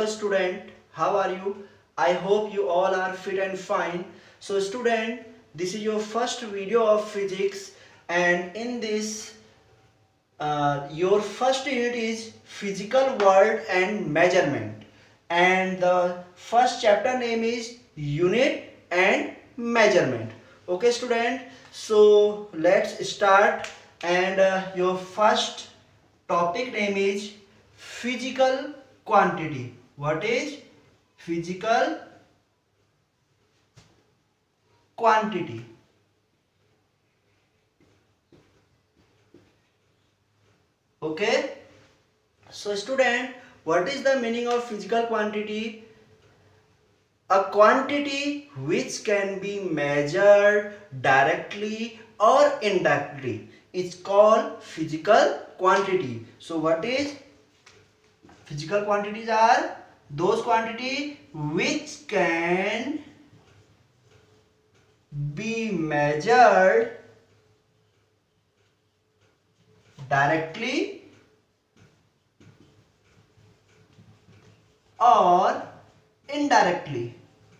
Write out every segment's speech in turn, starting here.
student, how are you? I hope you all are fit and fine. So student, this is your first video of physics, and in this your first unit is physical world and measurement, and the first chapter name is unit and measurement. Okay student, so let's start, and your first topic name is physical quantity. What is physical quantity? Okay, so student, what is the meaning of physical quantity? A quantity which can be measured directly or indirectly is called physical quantity. So what is physical quantities? Are those quantity which can be measured directly or indirectly.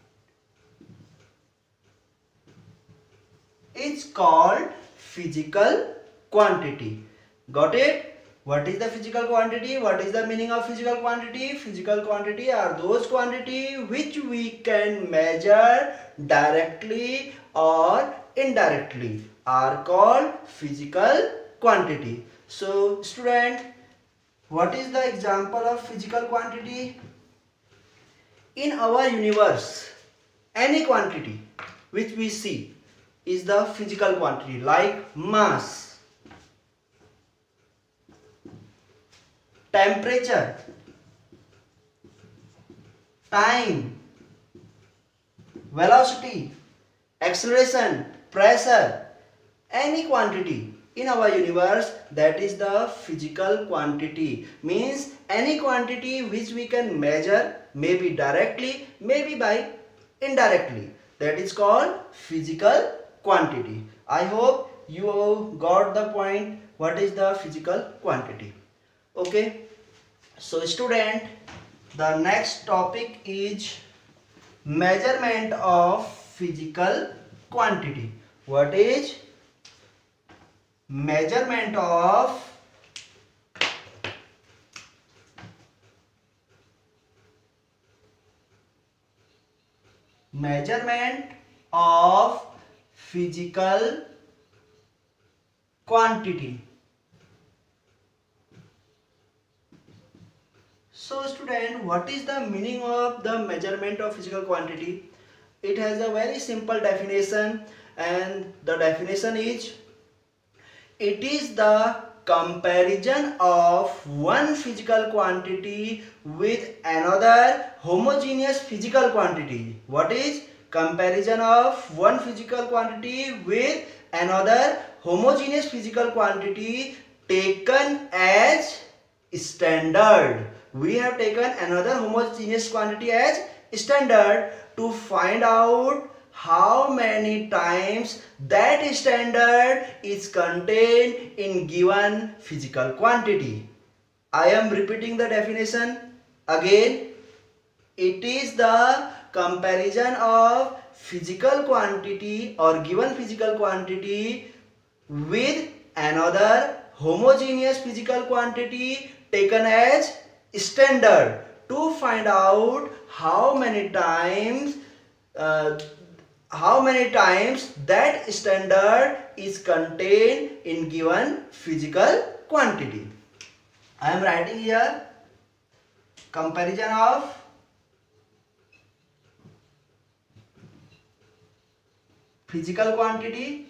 It's called physical quantity. Got it? What is the physical quantity? What is the meaning of physical quantity? Physical quantity are those quantity which we can measure directly or indirectly are called physical quantity. So student, what is the example of physical quantity? In our universe, any quantity which we see is the physical quantity, like mass, temperature, time, velocity, acceleration, pressure. Any quantity in our universe, that is the physical quantity. Means any quantity which we can measure, maybe directly, maybe by indirectly, that is called physical quantity. I hope you got the point. What is the physical quantity? Okay, so student, the next topic is measurement of physical quantity. What is measurement of physical quantity? So student, what is the meaning of the measurement of physical quantity? It has a very simple definition, and the definition is: it is the comparison of one physical quantity with another homogeneous physical quantity. What is comparison of one physical quantity with another homogeneous physical quantity taken as standard? We have taken another homogeneous quantity as standard to find out how many times that standard is contained in given physical quantity. I am repeating the definition again. It is the comparison of physical quantity or given physical quantity with another homogeneous physical quantity taken as standard to find out how many times that standard is contained in given physical quantity. I am writing here comparison of physical quantity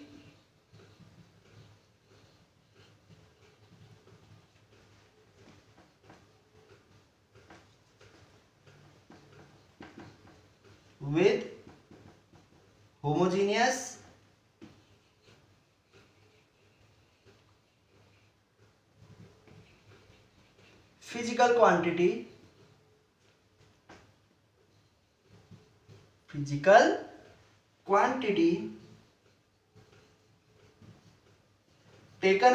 with homogeneous physical quantity taken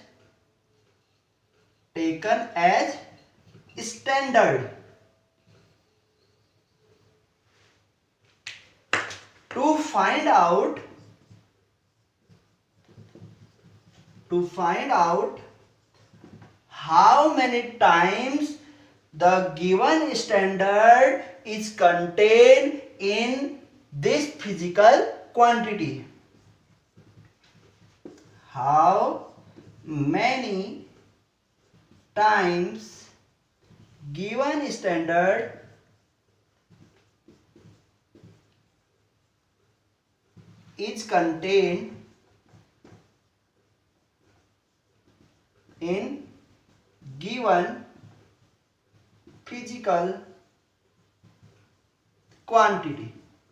as standard to find out how many times the given standard is contained in this physical quantity. How many times given standard is contained in given physical quantity.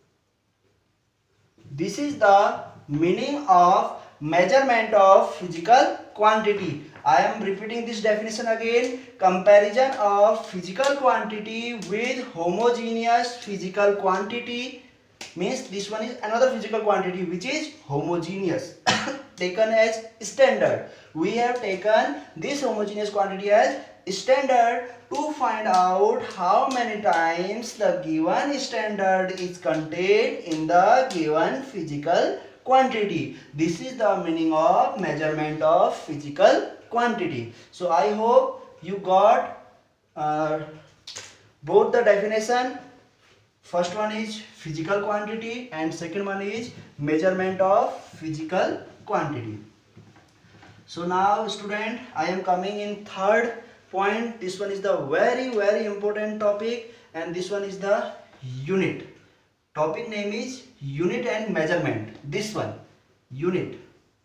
This is the meaning of measurement of physical quantity. I am repeating this definition again. Comparison of physical quantity with homogeneous physical quantity means this one is another physical quantity which is homogeneous taken as standard. We have taken this homogeneous quantity as standard to find out how many times the given standard is contained in the given physical quantity. This is the meaning of measurement of physical quantity. So I hope you got both the definition. First one is physical quantity and second one is measurement of physical quantity. So now student, I am coming in third point. This one is the very important topic, and this one is the unit. Topic name is unit and measurement. This one, unit.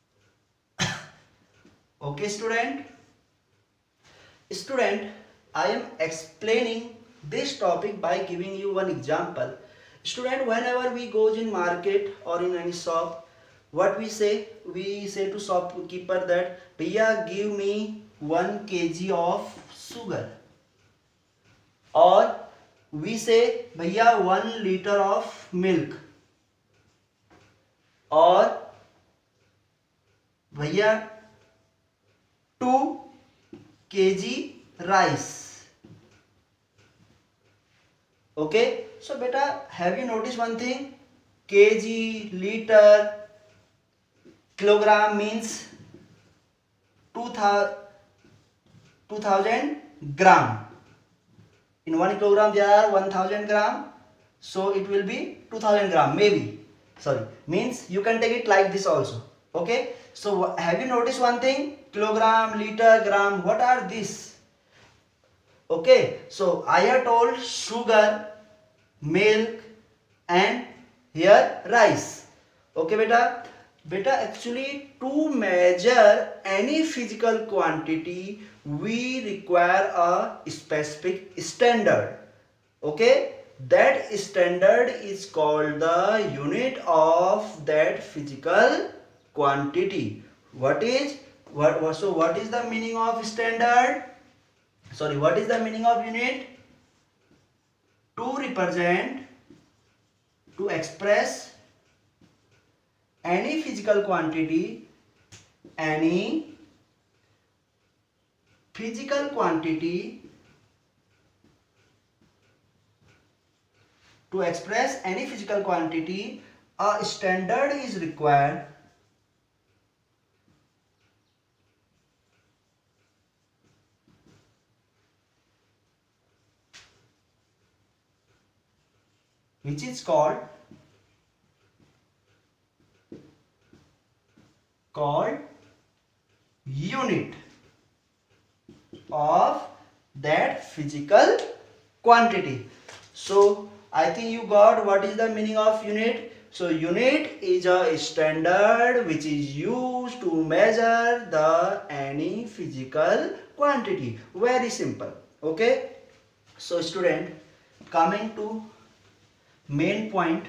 Okay student. Student, I am explaining this topic by giving you one example. Student, whenever we go in market or in any shop, what we say? We say to shopkeeper that, "Bhaiya, give me 1 kg of sugar." Or we say, "Bhaiya, 1 liter of milk." Or, "Bhaiya, 2 kg rice." Okay, so beta, have you noticed one thing? Kg, liter, kilogram means 2000 gram. In 1 kilogram there are 1000 gram, so it will be 2000 gram maybe. Sorry, means you can take it like this also. Okay, so have you noticed one thing? Kilogram, liter, gram, what are these? Okay, so I have told sugar, milk and here rice. Okay beta. Beta, actually to measure any physical quantity we require a specific standard. Okay, that standard is called the unit of that physical quantity. What is the meaning of standard? Sorry, what is the meaning of unit? To express any physical quantity, to express any physical quantity, a standard is required which is called unit of that physical quantity. So I think you got what is the meaning of unit. So unit is a standard which is used to measure the any physical quantity. Very simple. Okay, so student, coming to main point,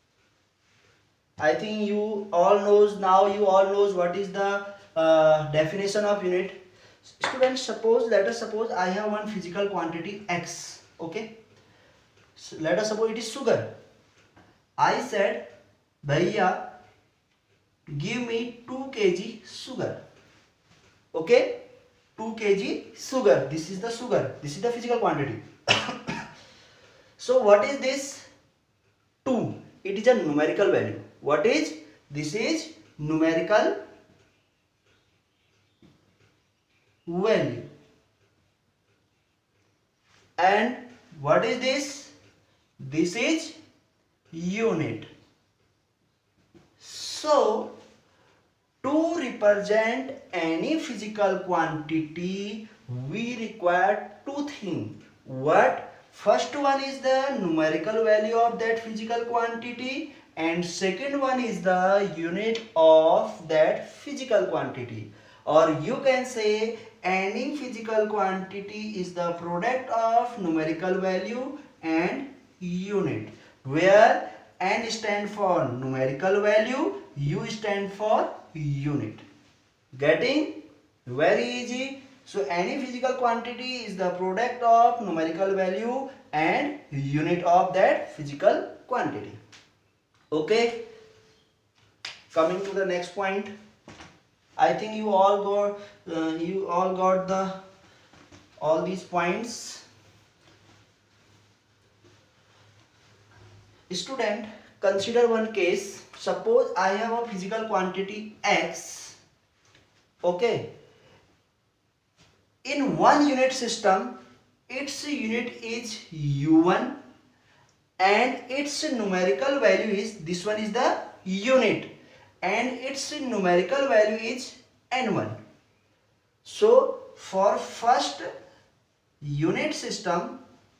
I think you all knows what is the definition of unit. Students, let us suppose I have one physical quantity X. Okay, so let us suppose it is sugar. I said, "Bhaiya, give me 2 kg sugar." Okay, 2 kg sugar. This is the sugar. This is the physical quantity. So what is this? 2. it is a numerical value. What is this? Is numerical value. And what is this? This is unit. So to represent any physical quantity, we require two things. What? First one is the numerical value of that physical quantity, and second one is the unit of that physical quantity. Or you can say any physical quantity is the product of numerical value and unit, where N stand for numerical value, U stand for unit. Getting? Very easy. So any physical quantity is the product of numerical value and unit of that physical quantity. Okay, coming to the next point. I think you all got all these points. Student, consider one case. Suppose I have a physical quantity X. Okay, in one unit system, its unit is U1 and its numerical value is, this one is the unit, and its numerical value is N1. So for first unit system,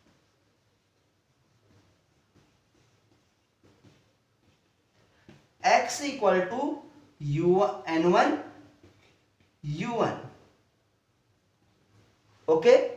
X equal to N1 U1. Okay,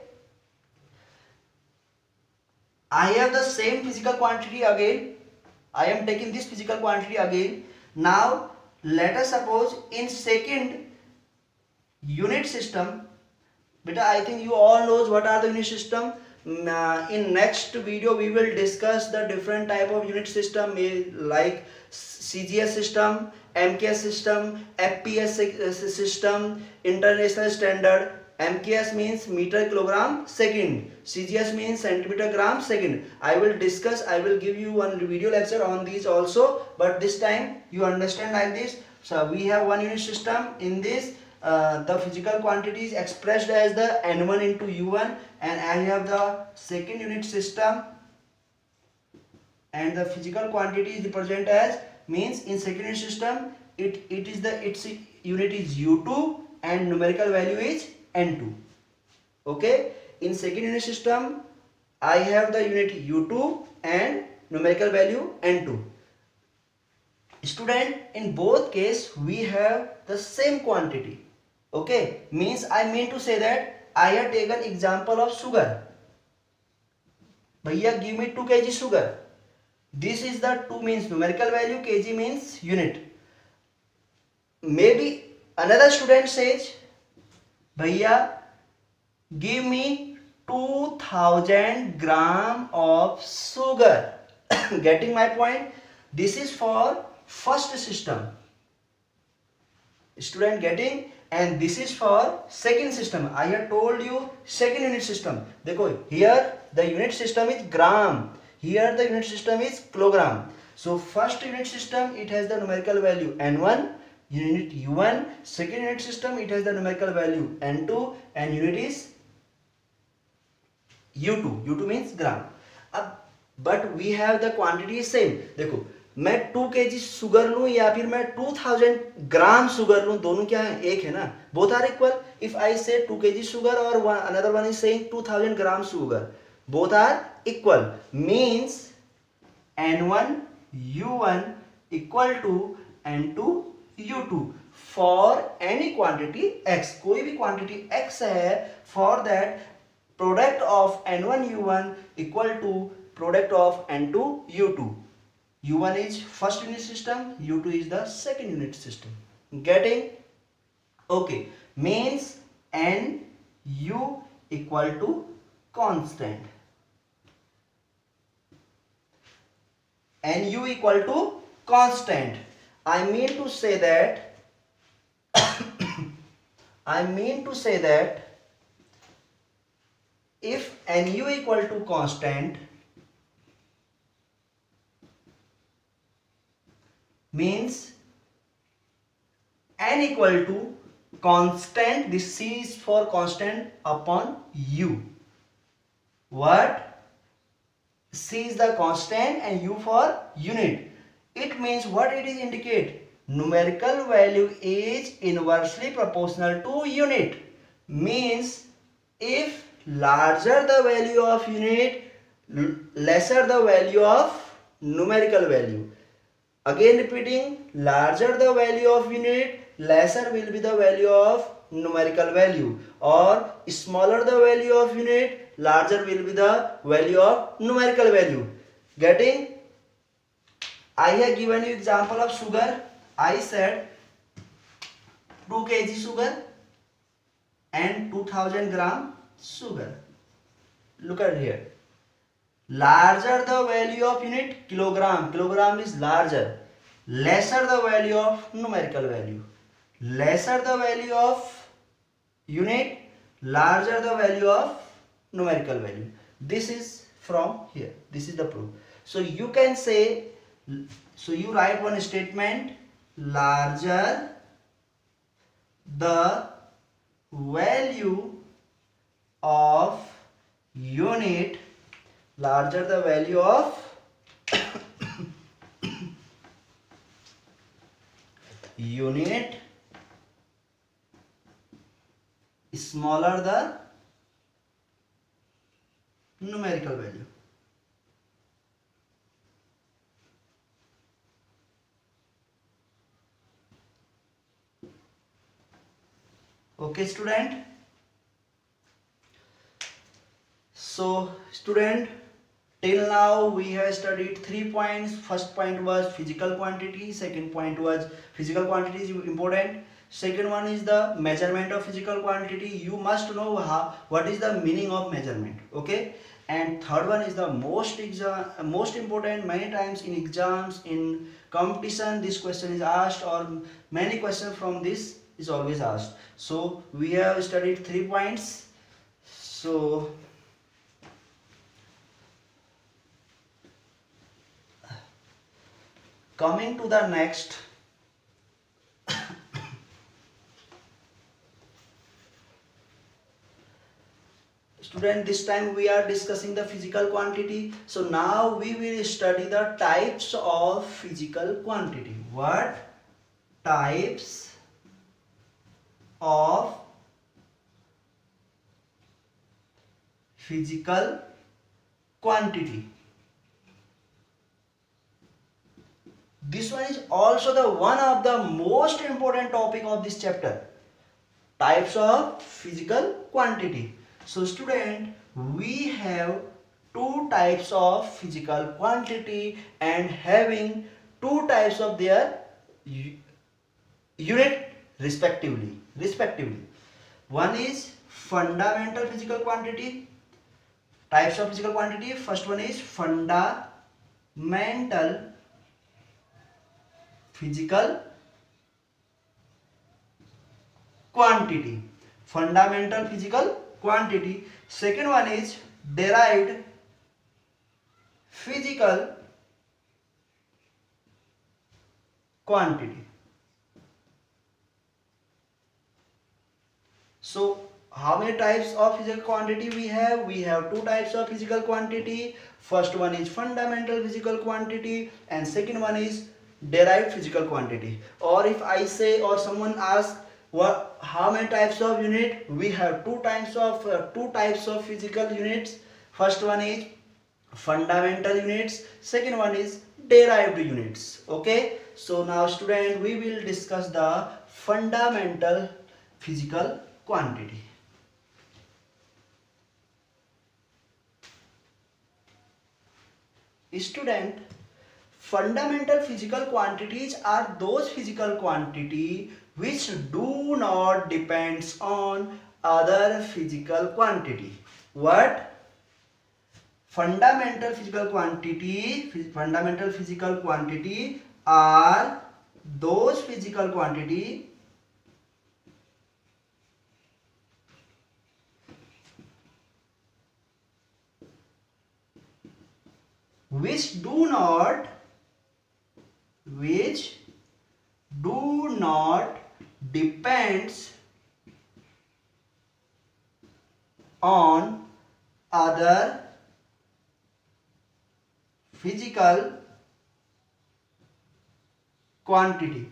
I have the same physical quantity again. I am taking this physical quantity again. Now let us suppose in second unit system, beta, I think you all knows what are the unit system. In next video we will discuss the different type of unit system, like CGS system, MKS system, FPS system, international standard. MKS means meter kilogram second, CGS means centimeter gram second. I will give you one video lecture on these also, but this time you understand like this. So we have one unit system. In this the physical quantity is expressed as the N1 into U1, and I have the second unit system, and the physical quantity is represented as, means in second unit system its unit is U2 and numerical value is N2. Okay, in second unit system I have the unit U2 and numerical value N2. Student, in both case we have the same quantity. Okay, means I mean to say that I have taken example of sugar. Bhaiya, give me 2 kg sugar. This is the 2 means numerical value, kg means unit. Maybe another student says, Bhaiya, give me 2000 gram of sugar. Getting my point? This is for first system. Student getting? And this is for second system. I have told you second unit system. Dekho, here the unit system is gram. Here the unit system is kilogram. So first unit system, it has the numerical value N1, unit U1. Second unit system, it has the numerical value N2, and unit is U2. U2 means gram. But we have the quantity same. देखो, मैं 2 kg sugar लूं या फिर मैं 2000 gram sugar लूं, दोनों क्या है? एक है ना. Both are equal. If I say 2 kg sugar or another one is saying 2000 gram sugar, both are equal. Means N1 U1 equal to N2 U2 for any quantity X. कोई भी quantity X है, for that product of N1 U1 equal to product of N2 U2. U1 is first unit system, U2 is the second unit system. Getting? Okay, means NU equal to constant. NU equal to constant. I mean to say that if NU equal to constant, means n equal to constant, this c is for constant, upon u. What? C is the constant and U for unit. It means what it is indicate? Numerical value is inversely proportional to unit. Means if larger the value of unit, lesser the value of numerical value. Again repeating, larger the value of unit, lesser will be the value of numerical value, or smaller the value of unit, larger will be the value of numerical value. Getting? I have given you example of sugar. I said 2 kg sugar and 2000 gram sugar. Look at here. Larger the value of unit, kilogram, kilogram is larger. Lesser the value of numerical value. Lesser the value of unit, larger the value of numerical value. This is from here. This is the proof. So you can say, so you write one statement, larger the value of unit, larger the value of unit, smaller the numerical value. Okay student. So student, till now we have studied 3 points. First point was physical quantity, second point was physical quantity is important, second one is the measurement of physical quantity. You must know what is the meaning of measurement, okay, and third one is the most important. Many times in exams, in competition, this question is asked, or many questions from this is always asked. So we have studied 3 points. So coming to the next, student, this time we are discussing the physical quantity. So now we will study the types of physical quantity. What? Types of physical quantity. This one is also the one of the most important topic of this chapter. Types of physical quantity. So student, we have two types of physical quantity and having two types of their unit respectively. One is fundamental physical quantity. Types of physical quantity. First one is fundamental physical quantity. Fundamental physical quantity. Second one is derived physical quantity. So how many types of physical quantity we have? We have two types of physical quantity. First one is fundamental physical quantity and second one is derived physical quantity. Or if I say, or someone asks, how many types of unit? We have two types of physical units. First one is fundamental units, second one is derived units. Okay, so now student, we will discuss the fundamental physical quantity. Student, fundamental physical quantities are those physical quantity which do not depends on other physical quantity. What? Fundamental physical quantity are those physical quantity which do not not depends on other physical quantity.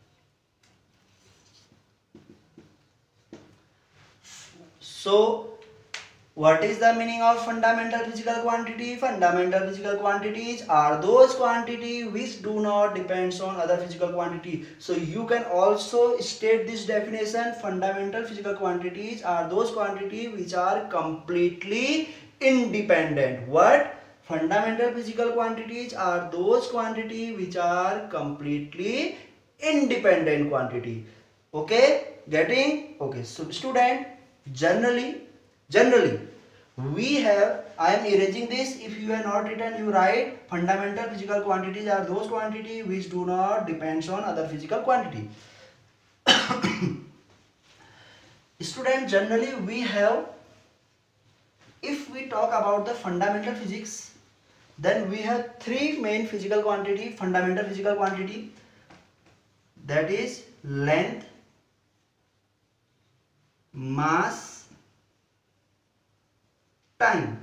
So what is the meaning of fundamental physical quantity? Fundamental physical quantities are those quantities which do not depend on other physical quantity. So you can also state this definition: fundamental physical quantities are those quantities which are completely independent. What? Fundamental physical quantities are those quantities which are completely independent quantity. Okay, getting? Okay, so student, generally we have, I am erasing this. If you have not written, you write fundamental physical quantities are those quantities which do not depend on other physical quantity. Student, generally we have, if we talk about the fundamental physics, then we have three main physical quantity, fundamental physical quantity, that is length, mass, time.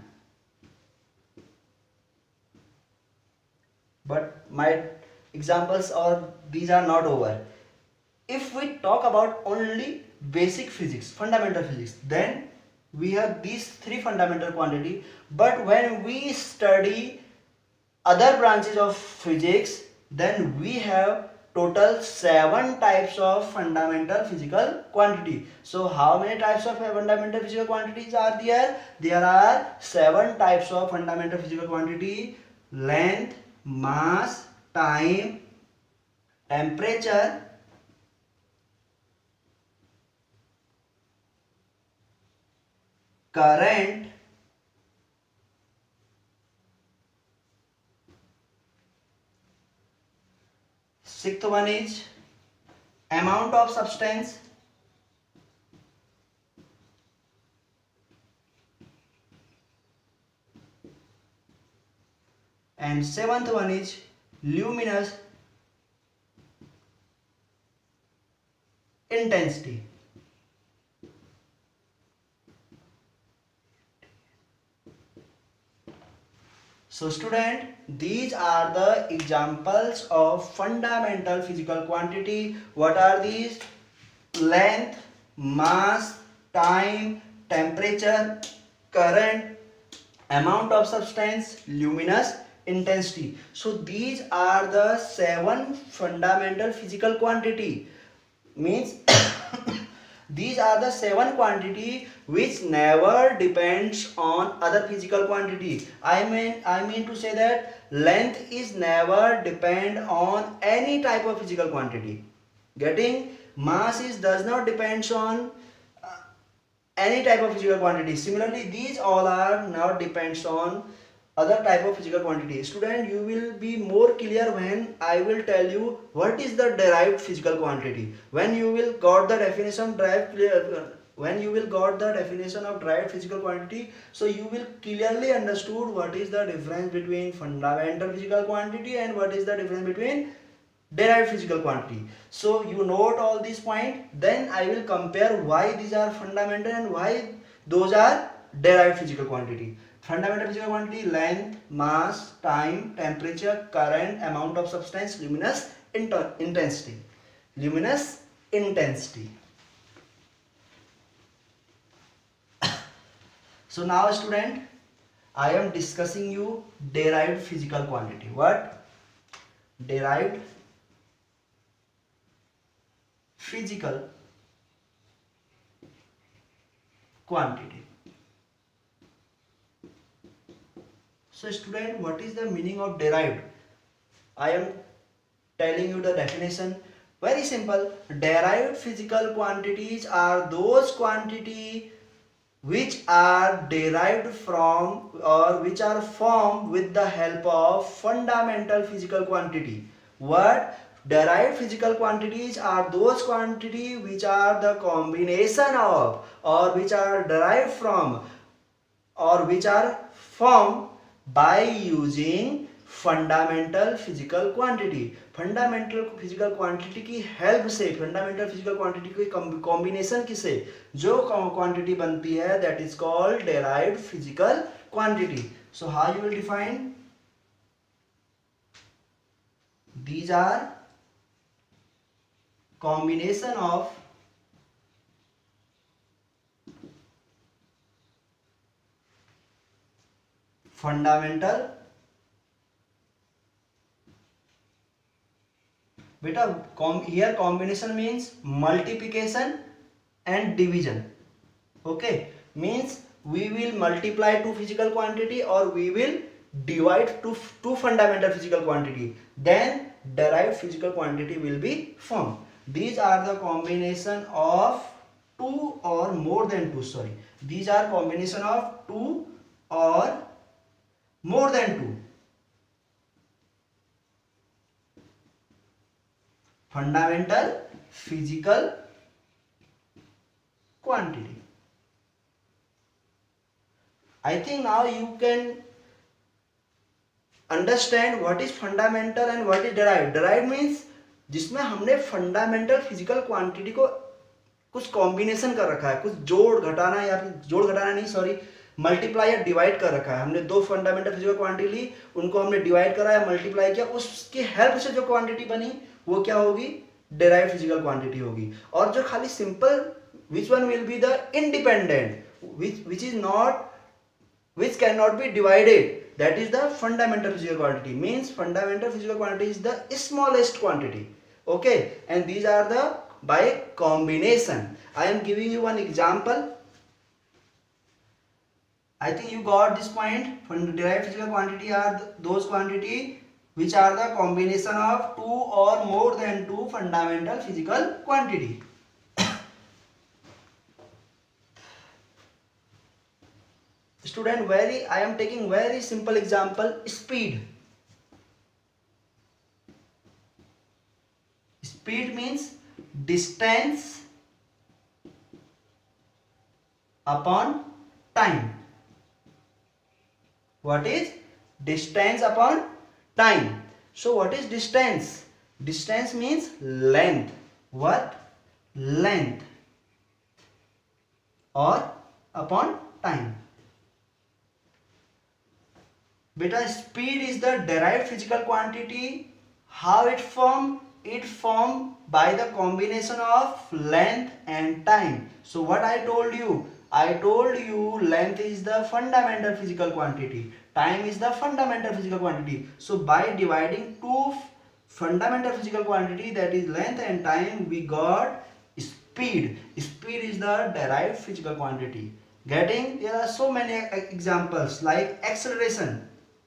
But my examples or these are not over. If we talk about only basic physics, fundamental physics, then we have these three fundamental quantity. But when we study other branches of physics, then we have total 7 types of fundamental physical quantity. So how many types of fundamental physical quantities are there? There are 7 types of fundamental physical quantity: length, mass, time, temperature, current, sixth one is amount of substance, and seventh one is luminous intensity. So student, these are the examples of fundamental physical quantity. What are these? Length, mass, time, temperature, current, amount of substance, luminous intensity. So these are the 7 fundamental physical quantity. Means these are the 7 quantity which never depends on other physical quantity. I mean to say that length is never depend on any type of physical quantity. Getting? Mass is does not depends on any type of physical quantity. Similarly, these all are not depends on other type of physical quantity. Student, you will be more clear when I will tell you what is the derived physical quantity. When you will got the definition of derived physical quantity, so you will clearly understood what is the difference between fundamental physical quantity and what is the difference between derived physical quantity. So you note all these points, then I will compare why these are fundamental and why those are derived physical quantity. Fundamental physical quantity: length, mass, time, temperature, current, amount of substance, luminous intensity. Luminous intensity. So now student, I am discussing you derived physical quantity. What? Derived physical quantity. So student, what is the meaning of derived? I am telling you the definition. Very simple. Derived physical quantities are those quantities which are derived from or which are formed with the help of fundamental physical quantity. What? Derived physical quantities are those quantities which are the combination of or which are derived from or which are formed by using fundamental physical quantity. Fundamental physical quantity की help से, fundamental physical quantity के combination किसे जो quantity बनती है, that is called derived physical quantity. So how you will define? These are combination of fundamental, beta here combination means multiplication and division. Okay, means we will multiply two physical quantity or we will divide two fundamental physical quantity, then derived physical quantity will be formed. These are the combination of two or more than two, sorry, these are combination of two or more than two fundamental physical quantity. I think now you can understand what is fundamental and what is derived. Derived means जिसमें हमने fundamental physical quantity को कुछ combination कर रखा है, कुछ जोड़ घटाना, या फिर जोड़ घटाना नहीं सॉरी, मल्टीप्लाई या डिवाइड कर रखा है। हमने दो फंडामेंटल फिजिकल क्वांटिटी ली, उनको हमने डिवाइड करा या मल्टीप्लाई किया, उसकी हेल्प से जो क्वांटिटी बनी वो क्या होगी? डेराइव्ड फिजिकल क्वांटिटी होगी। और जो खाली simple, which one will be the independent, which is not, which cannot be divided, that is the fundamental physical quantity. Means fundamental physical quantity is the smallest quantity. Okay, and these are the by combination. I am giving you one example. I think you got this point. Derived physical quantity are those quantity which are the combination of two or more than two fundamental physical quantity. Student, I am taking very simple example. Speed. Speed means distance upon time. What is distance upon time? So what is distance? Distance means length. What? Length or upon time. Beta, speed is the derived physical quantity. How it formed? It formed by the combination of length and time. So what I told you? I told you length is the fundamental physical quantity, time is the fundamental physical quantity. So by dividing two fundamental physical quantity, that is length and time, we got speed. Speed is the derived physical quantity. Getting? There are so many examples like acceleration.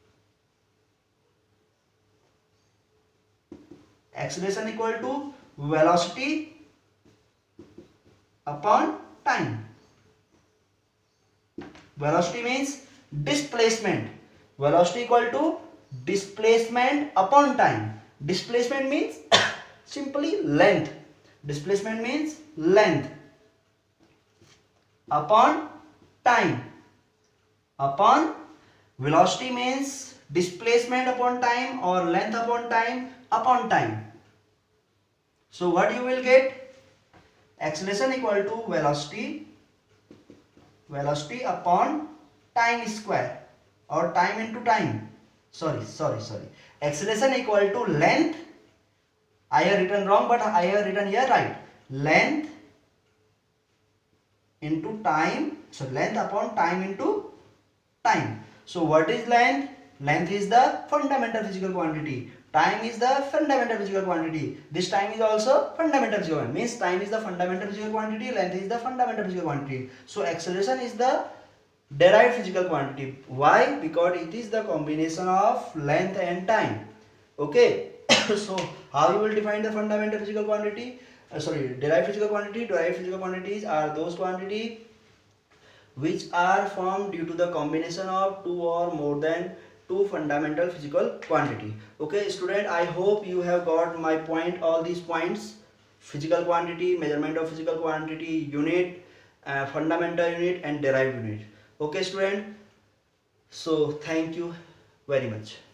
Acceleration equal to velocity upon time. Velocity means displacement. Velocity equal to displacement upon time. Displacement means simply length. Displacement means length upon time. Upon velocity means displacement upon time or length upon time upon time. So what you will get? Acceleration equal to velocity upon time square or time into time. Sorry. Acceleration equal to length. I have written wrong, but I have written here right. Length into time. So length upon time into time. So what is length? Length is the fundamental physical quantity. Time is the fundamental physical quantity. This time is also fundamental physical quantity. Means time is the fundamental physical quantity, length is the fundamental physical quantity. So acceleration is the derived physical quantity. Why? Because it is the combination of length and time. Okay. So how you will define the fundamental physical quantity? Derived physical quantity. Derived physical quantities are those quantity which are formed due to the combination of two or more than two fundamental physical quantity. Okay student, I hope you have got my point, all these points: physical quantity, measurement of physical quantity, unit, fundamental unit and derived unit. Okay student, so thank you very much.